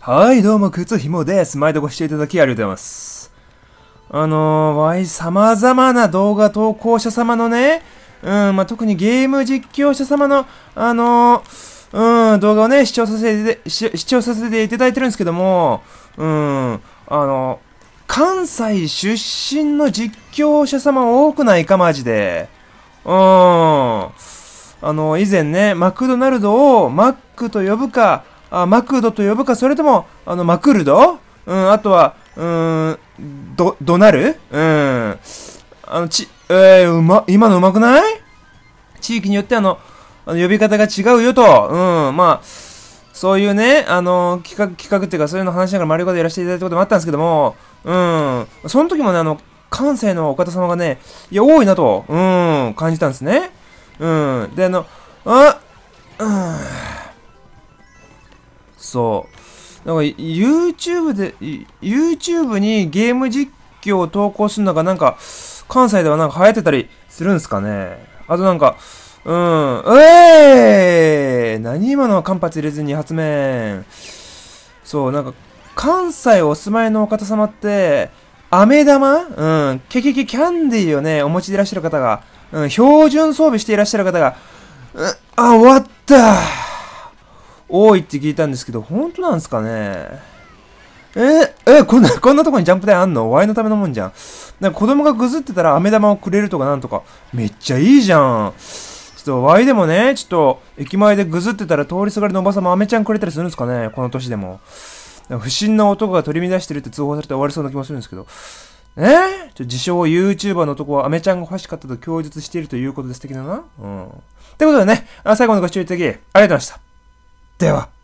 はい、どうも、靴ひもです。毎度ご視聴いただきありがとうございます。様々な動画投稿者様のね、特にゲーム実況者様の、動画をね、視聴させていただいてるんですけども、関西出身の実況者様多くないか、マジで。以前ね、マクドナルドをマックと呼ぶか、マクドと呼ぶか、それとも、マクルドあとは、ドナル今のうまくない？地域によって呼び方が違うよと。そういうね、企画っていうか、そういうの話しながら丸ごとやらせていただいたこともあったんですけども、その時もね、関西のお方様がね、いや、多いなと、感じたんですね。で、そう。なんか YouTube にゲーム実況を投稿するのが関西では流行ってたりするんすかね。あと何今の間髪入れずに発明。そう、関西お住まいのお方様って、飴玉キャンディーをね、お持ちでいらっしゃる方が、標準装備していらっしゃる方が、終わった多いって聞いたんですけど、本当なんですかね。こんなとこにジャンプ台あんの？ワイのためのもんじゃん。子供がぐずってたら飴玉をくれるとかなんとか。めっちゃいいじゃん。ワイでもね、駅前でぐずってたら通りすがりのおばさんも飴ちゃんくれたりするんですかね、この年でも。不審な男が取り乱してるって通報されて終わりそうな気もするんですけど。自称 YouTuber の男は飴ちゃんが欲しかったと供述しているということです。的なな。ってことでね、最後までご視聴いただき、ありがとうございました。では。